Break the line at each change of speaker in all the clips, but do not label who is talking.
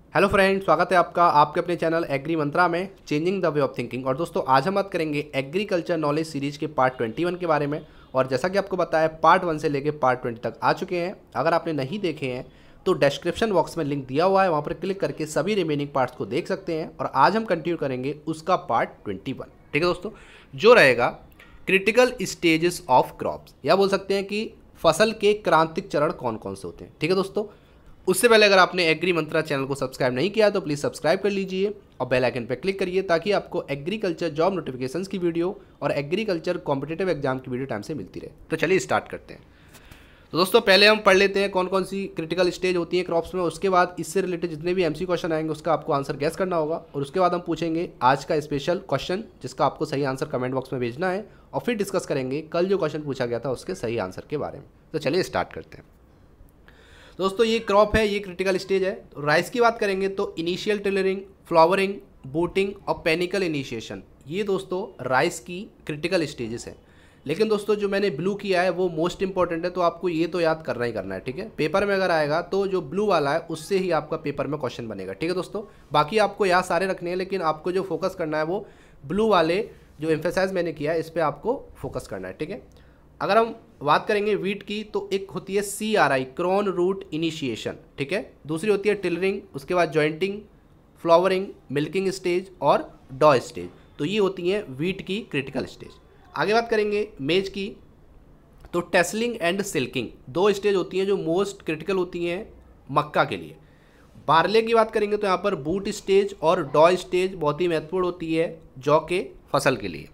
Hello friend, स्वागत है आपका आपके अपने चैनल एग्री मंत्रा में changing the way of thinking. और दोस्तों आज हम बात करेंगे एग्रीकल्चर नॉलेज सीरीज के पार्ट 21 के बारे में। और जैसा कि आपको बताया पार्ट 1 से लेके पार्ट 20 तक आ चुके हैं। अगर आपने नहीं देखे हैं तो डिस्क्रिप्शन बॉक्स में लिंक दिया हुआ है, वहाँ पर क्लिक करके सभी रिमेनिंग पार्ट्स को देख सकते हैं। और आज हम कंटिन्यू करेंगे उसका पार्ट 21। ठीक है दोस्तों, जो रहेगा क्रिटिकल स्टेजेस ऑफ क्रॉप्स, या बोल सकते हैं कि फसल के क्रांतिक चरण कौन कौन से होते हैं। ठीक है दोस्तों, उससे पहले अगर आपने एग्री मंत्रा चैनल को सब्सक्राइब नहीं किया तो प्लीज़ सब्सक्राइब कर लीजिए और बेल आइकन पर क्लिक करिए ताकि आपको एग्रीकल्चर जॉब नोटिफिकेशंस की वीडियो और एग्रीकल्चर कॉम्पिटिटिव एग्जाम की वीडियो टाइम से मिलती रहे। तो चलिए स्टार्ट करते हैं। तो दोस्तों पहले हम पढ़ लेते हैं कौन कौन सी क्रिटिकल स्टेज होती है क्रॉप्स में। उसके बाद इससे रिलेटेड जितने भी एमसी क्वेश्चन आएंगे उसका आपको आंसर गैस करना होगा। और उसके बाद हम पूछेंगे आज का स्पेशल क्वेश्चन जिसका आपको सही आंसर कमेंट बॉक्स में भेजना है। और फिर डिस्कस करेंगे कल जो क्वेश्चन पूछा गया था उसके सही आंसर के बारे में। तो चलिए स्टार्ट करते हैं। दोस्तों ये क्रॉप है, ये क्रिटिकल स्टेज है। तो राइस की बात करेंगे तो इनिशियल टिलरिंग, फ्लावरिंग, बूटिंग और पेनिकल इनिशिएशन, ये दोस्तों राइस की क्रिटिकल स्टेजेस हैं। लेकिन दोस्तों जो मैंने ब्लू किया है वो मोस्ट इंपॉर्टेंट है, तो आपको ये तो याद करना ही करना है। ठीक है, पेपर में अगर आएगा तो जो ब्लू वाला है उससे ही आपका पेपर में क्वेश्चन बनेगा। ठीक है दोस्तों, बाकी आपको याद सारे रखने हैं लेकिन आपको जो फोकस करना है वो ब्लू वाले जो एम्फेसाइज मैंने किया है इस पर आपको फोकस करना है। ठीक है, अगर हम बात करेंगे वीट की तो एक होती है CRI, क्रॉन रूट इनिशिएशन। ठीक है, दूसरी होती है टिलरिंग, उसके बाद जॉइंटिंग, फ्लावरिंग, मिल्किंग स्टेज और डॉ स्टेज। तो ये होती हैं वीट की क्रिटिकल स्टेज। आगे बात करेंगे मेज की तो टेसलिंग एंड सिल्किंग, दो स्टेज होती हैं जो मोस्ट क्रिटिकल होती हैं मक्का के लिए। बार्ले की बात करेंगे तो यहाँ पर बूट स्टेज और डॉ स्टेज बहुत ही महत्वपूर्ण होती है जौ के फसल के लिए।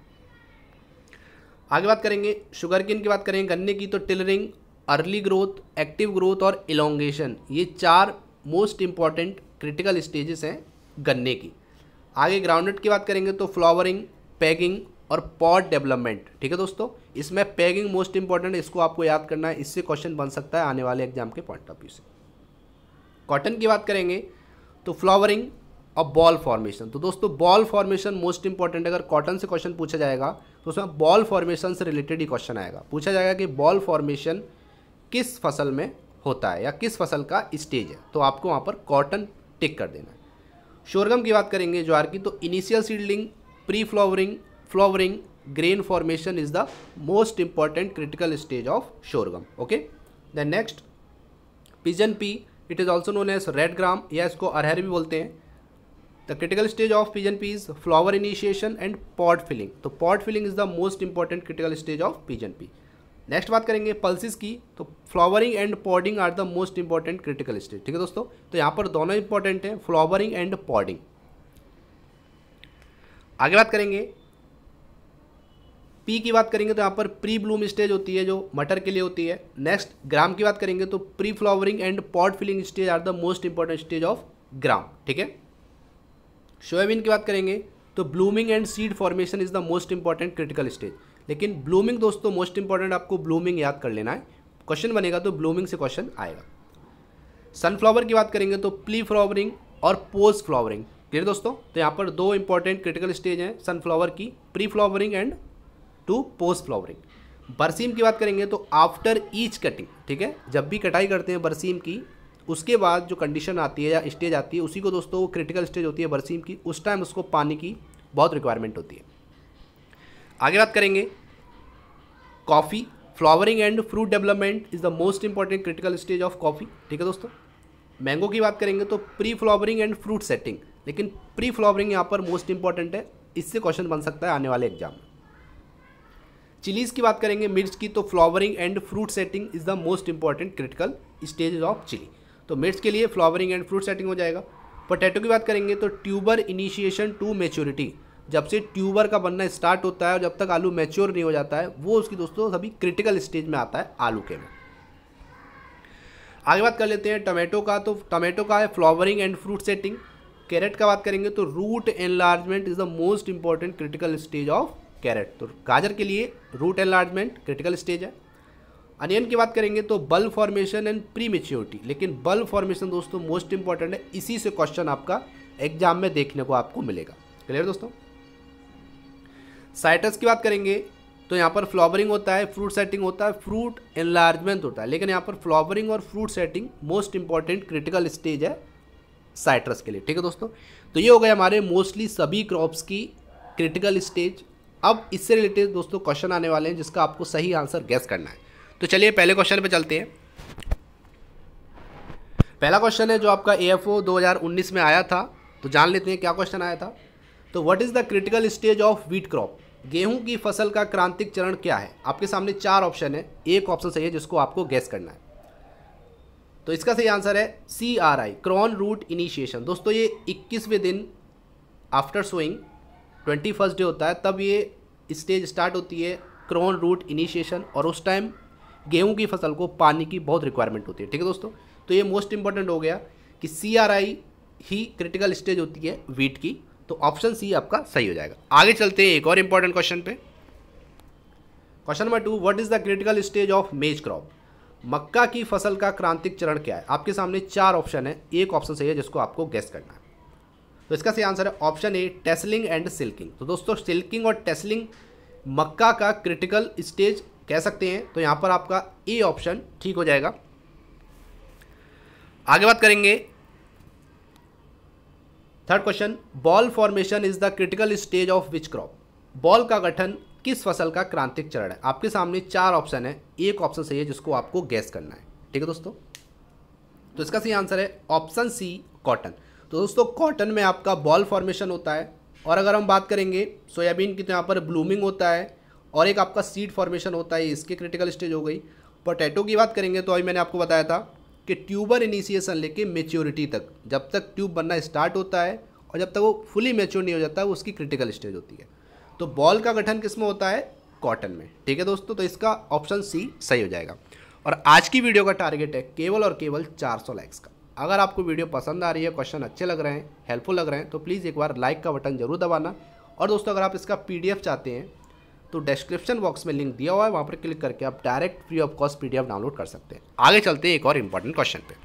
आगे बात करेंगे शुगर केन की बात करेंगे गन्ने की तो tillering, early growth, active growth और इलोंगेशन, ये चार मोस्ट इंपॉर्टेंट क्रिटिकल स्टेजेस हैं गन्ने की। आगे ग्राउंडनट की बात करेंगे तो फ्लावरिंग, पैगिंग और पॉड डेवलपमेंट। ठीक है दोस्तों, इसमें पैगिंग मोस्ट इंपॉर्टेंट है, इसको आपको याद करना है, इससे क्वेश्चन बन सकता है आने वाले एग्जाम के पॉइंट ऑफ व्यू से। कॉटन की बात करेंगे तो फ्लावरिंग और बॉल फॉर्मेशन। तो दोस्तों बॉल फॉर्मेशन मोस्ट इंपॉर्टेंट है, अगर कॉटन से क्वेश्चन पूछा जाएगा तो उसमें बॉल फॉर्मेशन से रिलेटेड ही क्वेश्चन आएगा। पूछा जाएगा कि बॉल फॉर्मेशन किस फसल में होता है या किस फसल का स्टेज है, तो आपको वहाँ पर कॉटन टिक कर देना है। शोरगम की बात करेंगे ज्वार की तो initial seedling, pre flowering, flowering, grain formation is the most important critical stage of sorghum. Okay, then next pigeon pea, it is also known as red gram या इसको अरहर भी बोलते हैं। The critical stage of pigeon pea is flower initiation and pod filling. तो pod filling is the most important critical stage of pigeon pea. Next बात करेंगे pulses की तो flowering and pudding are the most important critical stage. ठीक है दोस्तों, तो यहाँ पर दोनों इंपॉर्टेंट हैं, फ्लावरिंग एंड पॉडिंग। आगे बात करेंगे पी की बात करेंगे तो यहाँ पर प्री ब्लूम स्टेज होती है जो मटर के लिए होती है। नेक्स्ट ग्राम की बात करेंगे तो pre flowering and pod filling stage are the most important stage of gram. ठीक है, सोयाबीन की बात करेंगे तो blooming and seed formation is the most important critical stage. लेकिन ब्लूमिंग दोस्तों मोस्ट इंपॉर्टेंट, आपको ब्लूमिंग याद कर लेना है, क्वेश्चन बनेगा तो ब्लूमिंग से क्वेश्चन आएगा। सनफ्लावर की बात करेंगे तो प्री फ्लावरिंग और पोस्ट फ्लावरिंग। क्लियर दोस्तों, तो यहाँ पर दो इंपॉर्टेंट क्रिटिकल स्टेज हैं सनफ्लावर की, pre flowering and two post flowering. बरसीम की बात करेंगे तो आफ्टर ईच कटिंग। ठीक है, जब भी कटाई करते हैं बरसीम की उसके बाद जो कंडीशन आती है या स्टेज आती है उसी को दोस्तों क्रिटिकल स्टेज होती है बरसीम की, उस टाइम उसको पानी की बहुत रिक्वायरमेंट होती है। आगे बात करेंगे coffee, flowering and fruit development is the most important critical stage of coffee. ठीक है दोस्तों, मैंगो की बात करेंगे तो pre flowering and fruit setting, लेकिन प्री फ्लावरिंग यहाँ पर मोस्ट इंपॉर्टेंट है, इससे क्वेश्चन बन सकता है आने वाले एग्जाम में। चिलीज़ की बात करेंगे मिर्च की तो flowering and fruit setting is the most important critical stage of chilli. तो मिर्च के लिए फ्लावरिंग एंड फ्रूट सेटिंग हो जाएगा। पोटैटो की बात करेंगे तो ट्यूबर इनिशिएशन टू मैच्योरिटी, जब से ट्यूबर का बनना स्टार्ट होता है और जब तक आलू मैच्योर नहीं हो जाता है वो उसकी दोस्तों सभी क्रिटिकल स्टेज में आता है आलू के में। आगे बात कर लेते हैं टमाटो का, तो टमाटो का है flowering and fruit setting. Carrot का बात करेंगे तो root enlargement is the most important critical stage of carrot. तो गाजर के लिए रूट एनलार्जमेंट क्रिटिकल स्टेज है। अनियन की बात करेंगे तो bulb formation and pre maturity, लेकिन बल्ब फॉर्मेशन दोस्तों मोस्ट इंपॉर्टेंट है, इसी से क्वेश्चन आपका एग्जाम में देखने को आपको मिलेगा। क्लियर दोस्तों, साइट्रस की बात करेंगे तो यहाँ पर फ्लावरिंग होता है, फ्रूट सेटिंग होता है, फ्रूट एनलार्जमेंट होता है, लेकिन यहाँ पर फ्लावरिंग और fruit setting most important critical stage है साइट्रस के लिए, ठीक है दोस्तों। तो ये हो गए हमारे मोस्टली सभी क्रॉप्स की क्रिटिकल स्टेज। अब इससे रिलेटेड दोस्तों क्वेश्चन आने वाले हैं जिसका आपको सही आंसर गैस करना है। तो चलिए पहले क्वेश्चन पे चलते हैं। पहला क्वेश्चन है जो आपका AFO 2019 में आया था, तो जान लेते हैं क्या क्वेश्चन आया था। तो what is the critical stage of wheat crop, गेहूं की फसल का क्रांतिक चरण क्या है। आपके सामने 4 ऑप्शन है, एक ऑप्शन सही है जिसको आपको गैस करना है। तो इसका सही आंसर है CRI, क्रॉन रूट इनिशिएशन। दोस्तों ये 21वें दिन आफ्टर सोइंग 21st डे होता है, तब ये स्टेज स्टार्ट होती है क्रॉन रूट इनिशिएशन, और उस टाइम गेहूं की फसल को पानी की बहुत रिक्वायरमेंट होती है, ठीक है दोस्तों। तो ये मोस्ट इंपॉर्टेंट हो गया कि CRI ही क्रिटिकल स्टेज होती है वीट की, तो ऑप्शन सी आपका सही हो जाएगा। आगे चलते हैं एक और इंपॉर्टेंट क्वेश्चन पे। Question number 2, what is the critical stage of maize crop, मक्का की फसल का क्रांतिक चरण क्या है। आपके सामने 4 ऑप्शन है, एक ऑप्शन सही है जिसको आपको गेस करना है। तो इसका सही आंसर है option A, tasseling and silking. तो दोस्तों सिल्किंग और टेसलिंग मक्का का क्रिटिकल स्टेज कह सकते हैं, तो यहाँ पर आपका ए ऑप्शन ठीक हो जाएगा। आगे बात करेंगे third question, boll formation is the critical stage of which crop, boll का गठन किस फसल का क्रांतिक चरण है। आपके सामने 4 ऑप्शन है, एक ऑप्शन सही है जिसको आपको गैस करना है, ठीक है दोस्तों। तो इसका सही आंसर है ऑप्शन सी, कॉटन। तो दोस्तों कॉटन में आपका बॉल फॉर्मेशन होता है, और अगर हम बात करेंगे सोयाबीन की तो यहाँ पर ब्लूमिंग होता है, और एक आपका सीड फॉर्मेशन होता है, इसके क्रिटिकल स्टेज हो गई। पोटैटो की बात करेंगे तो अभी मैंने आपको बताया था कि ट्यूबर इनिशिएशन लेके मेच्योरिटी तक, जब तक ट्यूब बनना स्टार्ट होता है और जब तक वो फुली मैच्योर नहीं हो जाता है, वो उसकी क्रिटिकल स्टेज होती है। तो बॉल का गठन किस में होता है, कॉटन में, ठीक है दोस्तों। तो इसका ऑप्शन सी सही हो जाएगा। और आज की वीडियो का टारगेट है केवल और केवल 400 लाइक्स का। अगर आपको वीडियो पसंद आ रही है, क्वेश्चन अच्छे लग रहे हैं, हेल्पफुल लग रहे हैं, तो प्लीज़ एक बार लाइक का बटन जरूर दबाना। और दोस्तों अगर आप इसका PDF चाहते हैं तो डिस्क्रिप्शन बॉक्स में लिंक दिया हुआ है, वहाँ पर क्लिक करके आप direct free of cost PDF download कर सकते हैं। आगे चलते हैं एक और इंपॉर्टेंट क्वेश्चन पे।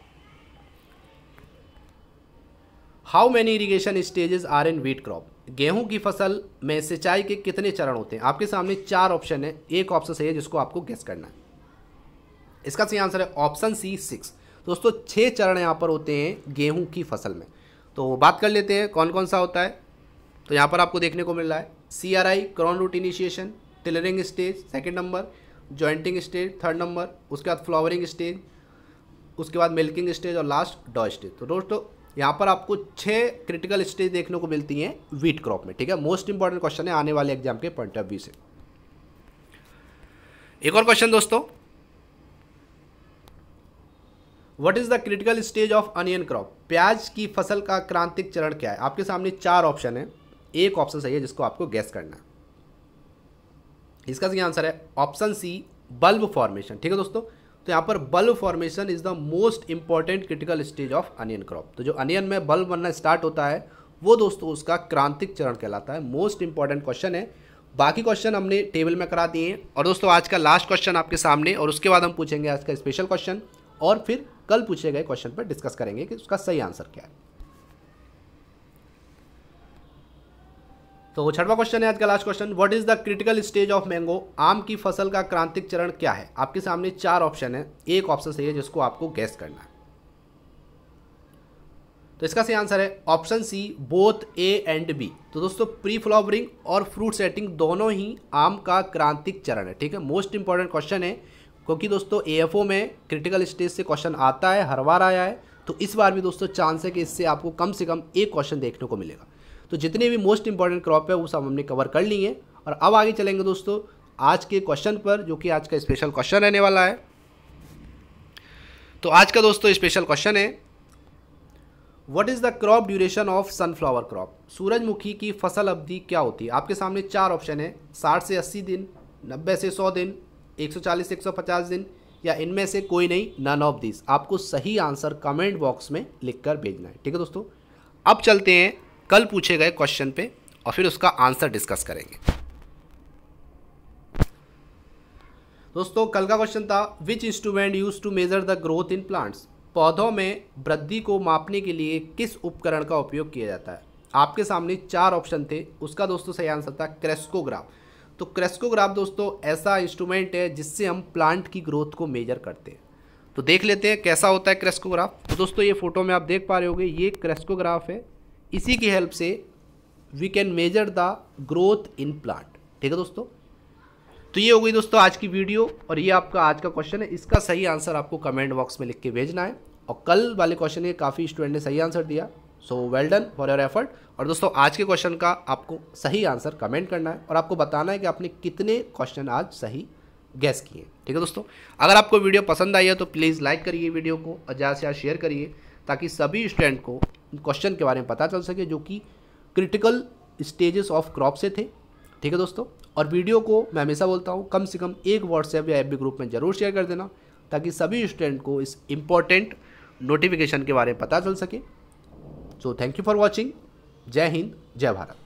How many irrigation stages are in wheat crop, गेहूं की फसल में सिंचाई के कितने चरण होते हैं। आपके सामने 4 ऑप्शन है, एक ऑप्शन सही है जिसको आपको गेस करना है। इसका सही आंसर है ऑप्शन सी, 6। दोस्तों 6 चरण यहाँ पर होते हैं गेहूं की फसल में। तो बात कर लेते हैं कौन कौन सा होता है। तो यहाँ पर आपको देखने को मिल रहा है CRI, crown root initiation, tillering stage second number, jointing stage third number, उसके बाद फ्लावरिंग स्टेज, उसके बाद मिल्किंग स्टेज और लास्ट डॉ स्टेज। तो दोस्तों यहाँ पर आपको 6 क्रिटिकल स्टेज देखने को मिलती हैं व्हीट क्रॉप में, ठीक है। मोस्ट इंपॉर्टेंट क्वेश्चन है आने वाले एग्जाम के पॉइंट ऑफ व्यू से। एक और क्वेश्चन दोस्तों, what is the critical stage of onion crop, प्याज की फसल का क्रांतिक चरण क्या है। आपके सामने 4 ऑप्शन है, एक ऑप्शन सही है जिसको आपको गैस करना है। इसका सही आंसर है ऑप्शन सी, बल्ब फॉर्मेशन, ठीक है दोस्तों। तो यहाँ पर bulb formation is the most important critical stage of onion crop. तो जो अनियन में बल्ब बनना स्टार्ट होता है वो दोस्तों उसका क्रांतिक चरण कहलाता है। मोस्ट इंपॉर्टेंट क्वेश्चन है। बाकी क्वेश्चन हमने टेबल में करा दिए हैं। और दोस्तों आज का लास्ट क्वेश्चन आपके सामने, और उसके बाद हम पूछेंगे आज का स्पेशल क्वेश्चन, और फिर कल पूछे गए क्वेश्चन पर डिस्कस करेंगे कि उसका सही आंसर क्या है। तो 6वां क्वेश्चन है आज का last question, what is the critical stage of mango, आम की फसल का क्रांतिक चरण क्या है। आपके सामने 4 ऑप्शन है, एक ऑप्शन सही है जिसको आपको गैस करना है। तो इसका सही आंसर है option C, both A and B। तो दोस्तों प्री फ्लावरिंग और फ्रूट सेटिंग दोनों ही आम का क्रांतिक चरण है, ठीक है। मोस्ट इंपॉर्टेंट क्वेश्चन है क्योंकि दोस्तों AFO में क्रिटिकल स्टेज से क्वेश्चन आता है, हर बार आया है। तो इस बार भी दोस्तों चांस है कि इससे आपको कम से कम एक क्वेश्चन देखने को मिलेगा। तो जितने भी मोस्ट इंपॉर्टेंट क्रॉप है वो सब हमने कवर कर लिए हैं। और अब आगे चलेंगे दोस्तों आज के क्वेश्चन पर, जो कि आज का स्पेशल क्वेश्चन रहने वाला है। तो आज का दोस्तों स्पेशल क्वेश्चन है, what is the crop duration of sunflower crop, सूरजमुखी की फसल अवधि क्या होती है। आपके सामने 4 ऑप्शन है, 60 से 80 दिन, 90 से 100 दिन, 140 से 150 दिन, या इनमें से कोई नहीं, नन ऑफ दिस। आपको सही आंसर कमेंट बॉक्स में लिखकर भेजना है, ठीक है दोस्तों। अब चलते हैं कल पूछे गए क्वेश्चन पे और फिर उसका आंसर डिस्कस करेंगे। दोस्तों कल का क्वेश्चन था, which instrument use to measure the growth in plants, पौधों में वृद्धि को मापने के लिए किस उपकरण का उपयोग किया जाता है। आपके सामने 4 ऑप्शन थे, उसका दोस्तों सही आंसर था क्रेस्कोग्राफ। तो क्रेस्कोग्राफ दोस्तों ऐसा इंस्ट्रूमेंट है जिससे हम प्लांट की ग्रोथ को मेजर करते हैं। तो देख लेते हैं कैसा होता है क्रेस्कोग्राफ। तो दोस्तों ये फोटो में आप देख पा रहे होगे, ये क्रेस्कोग्राफ है। इसी की हेल्प से we can measure the growth in plant. ठीक है दोस्तों, तो ये हो गई दोस्तों आज की वीडियो और ये आपका आज का क्वेश्चन है। इसका सही आंसर आपको कमेंट बॉक्स में लिख के भेजना है। और कल वाले क्वेश्चन के काफ़ी स्टूडेंट ने सही आंसर दिया, so well done for your effort. और दोस्तों आज के क्वेश्चन का आपको सही आंसर कमेंट करना है और आपको बताना है कि आपने कितने क्वेश्चन आज सही गैस किए। ठीक है दोस्तों, अगर आपको वीडियो पसंद आई है तो प्लीज़ लाइक करिए वीडियो को और ज़्यादा से ज़्यादा शेयर करिए, ताकि सभी स्टूडेंट को क्वेश्चन के बारे में पता चल सके जो कि क्रिटिकल स्टेजेस ऑफ क्रॉप से थे। ठीक है दोस्तों, और वीडियो को मैं हमेशा बोलता हूँ कम से कम एक व्हाट्सएप या एफबी ग्रुप में ज़रूर शेयर कर देना, ताकि सभी स्टूडेंट को इस इम्पोर्टेंट नोटिफिकेशन के बारे में पता चल सके। So thank you for watching. जय हिंद, जय भारत।